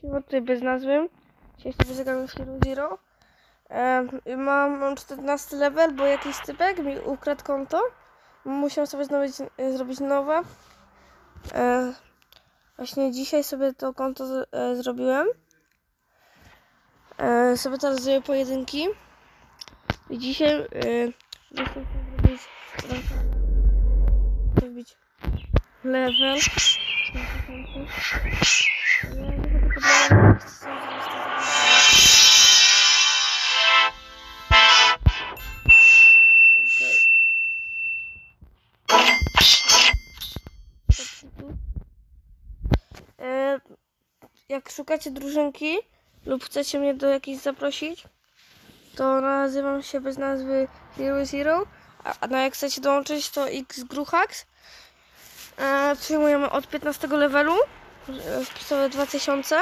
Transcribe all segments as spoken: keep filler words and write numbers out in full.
Tutaj bez nazwy. Dzisiaj sobie zagramy w Hero Zero. E, mam, mam czternasty level, bo jakiś typek mi ukradł konto. Musiałam sobie znowu, e, zrobić nowe. E, właśnie dzisiaj sobie to konto z, e, zrobiłem. E, sobie teraz zrobię pojedynki. I dzisiaj e, chcę zrobić, zrobić level. Jak szukacie drużynki lub chcecie mnie do jakiejś zaprosić, to nazywam się bez nazwy Hero Zero, a na jak chcecie dołączyć, to X-Gruhax. E, przyjmujemy od piętnastego levelu, wpisowe dwa tysiące.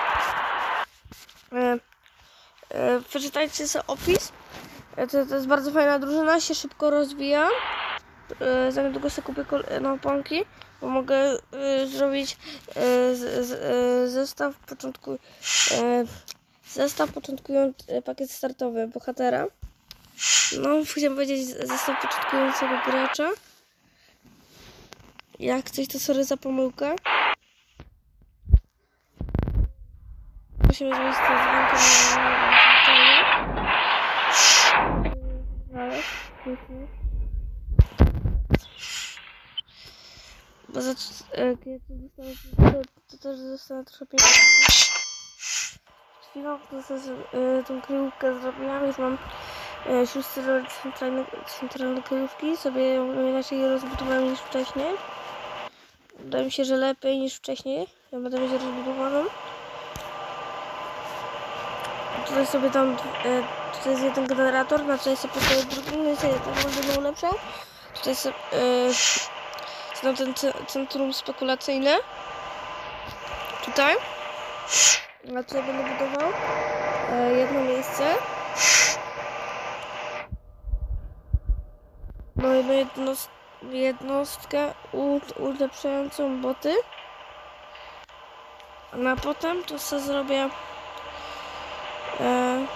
E, e, przeczytajcie sobie opis. E, to, to jest bardzo fajna drużyna, się szybko rozwija. E, za niedługo sobie kupię no, pomki, bo mogę e, zrobić e, z, z, e, zestaw początku e, zestaw początkujący, pakiet startowy bohatera. No, chciałem powiedzieć zestaw początkującego gracza. Jak coś, to sorry za pomyłkę. Musimy zrobić to dzwonkę na bo za kiedy to dostanę, to też dostanę trochę pieniędzy. Przed chwilą tą kryjówkę zrobiłam, już mam szósty rodzaj centralnej kryjówki, sobie ją inaczej rozbudowałem niż wcześniej. Wydaje mi się, że lepiej niż wcześniej. Ja będę mieć rozbudowaną. Tutaj sobie tam, tutaj jest jeden generator, na tutaj sobie postawię drugi, no i sobie tak będę ulepszał. Tutaj sobie yy, ten centrum spekulacyjne. Tutaj. A tutaj będę budował yy, jedno miejsce. No i jedno, jednostkę ulepszającą boty. No a potem to sobie zrobię e,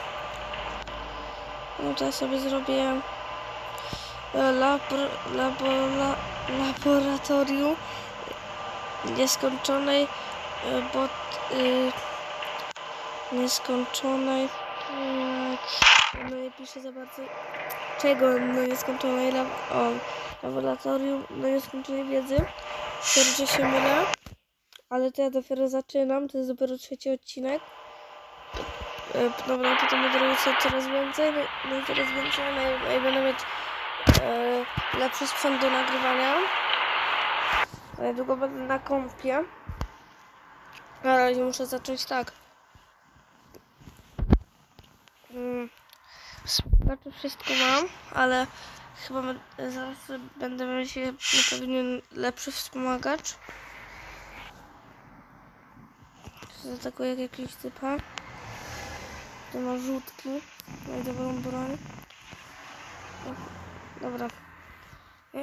no to sobie zrobię e, labor, labor, laboratorium nieskończonej e, bot e, nieskończonej e, no nie piszę za bardzo czego no nieskończonej lab, o, laboratorium no nieskończonej wiedzy. Sorry, że się mylę, ale to ja dopiero zaczynam, to jest dopiero trzeci odcinek. Dobra, potem będę robić coraz więcej, no i coraz więcej, no i będę mieć e, lepszy sprzęt do nagrywania. Niedługo będę na kompie. Na razie muszę zacząć tak. Hmm. Znaczy wszystko mam, ale chyba zaraz będę mieć pewnie lepszy wspomagacz. Zaatakuję jak jakiś typa. Tu ma rzutki. No i dobrą broń. Dobra. Nie.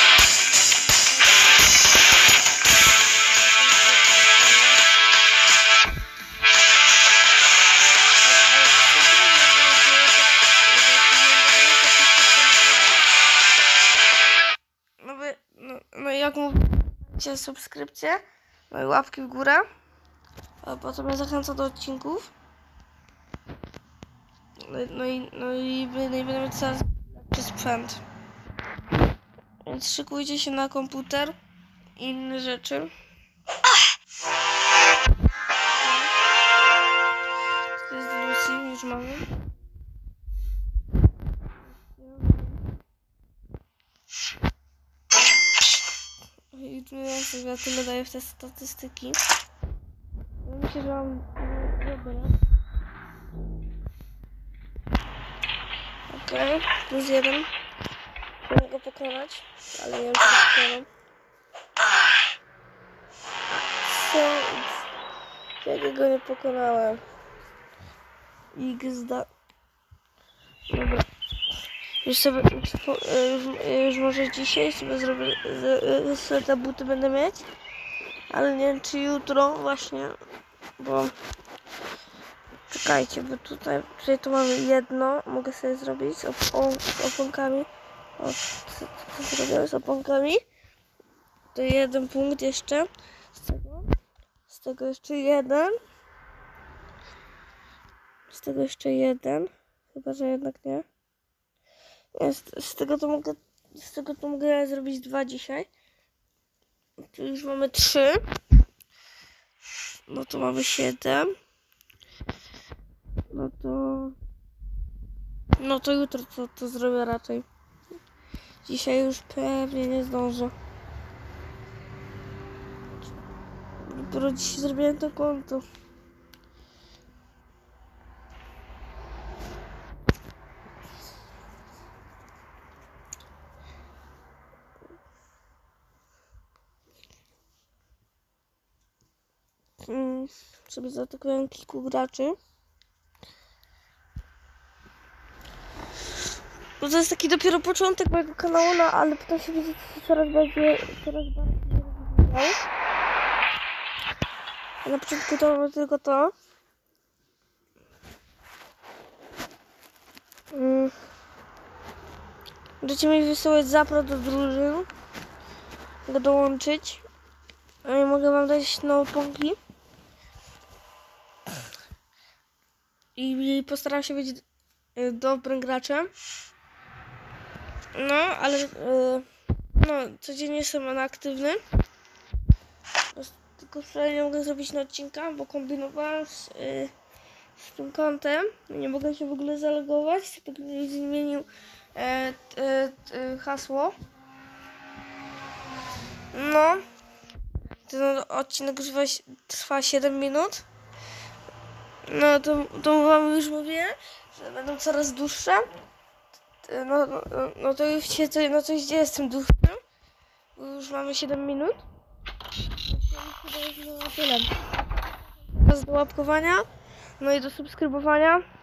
No, wy, no, no i jak mówicie, subskrypcje, no i łapki w górę. A potem ja zachęcam do odcinków. No, no i no i będę mieć coraz lepszy sprzęt. Więc szykujcie się na komputer i inne rzeczy. To jest Lucy, już mamy. I tu ja sobie tyle daję w te statystyki. Myślę, że mam dobre. Okej, okay, plus jeden. Mogę go pokonać, ale nie wiem, czy pokonam. Co? Jak go nie pokonałem? X da... Dobra. Już sobie, już, już, już może dzisiaj sobie zrobię, sobie te buty będę mieć. Ale nie wiem, czy jutro właśnie bo czekajcie, bo tutaj, tutaj tu mamy jedno, mogę sobie zrobić z, op o, z oponkami. O, co, co zrobiłem z oponkami? To jeden punkt jeszcze z tego, z tego jeszcze jeden, z tego jeszcze jeden, chyba że jednak nie. Z, z tego to mogę, z tego to mogę zrobić dwa dzisiaj. Tu już mamy trzy. No to mamy siedem. No to... No to jutro to, to zrobię raczej. Dzisiaj już pewnie nie zdążę. Dopiero dzisiaj zrobiłem to konto. Hmm, sobie zaatakowałem kilku graczy. Bo to jest taki dopiero początek mojego kanału, no, ale potem się widzieć coraz bardziej, coraz bardziej rozwijał. Na początku to mamy tylko to. Hmm. Będziecie mi wysyłać zapro do drużyn. Mogę dołączyć. I mogę wam dać nowe pomki. I postaram się być dobrym graczem. No, ale no, codziennie jestem aktywny. Tylko wczoraj nie mogę zrobić na odcinka, bo kombinowałem z, z tym kontem. Nie mogę się w ogóle zalogować. Tak nie zmienił e, e, e, hasło. No. Ten odcinek trwa siedem minut. No to, to wam już mówię, że będą coraz dłuższe. No, no, no to już się coś, no coś dzieje z tym dłuższym. Bo już mamy siedem minut. To już chyba jest tyle. Do łapkowania, no i do subskrybowania.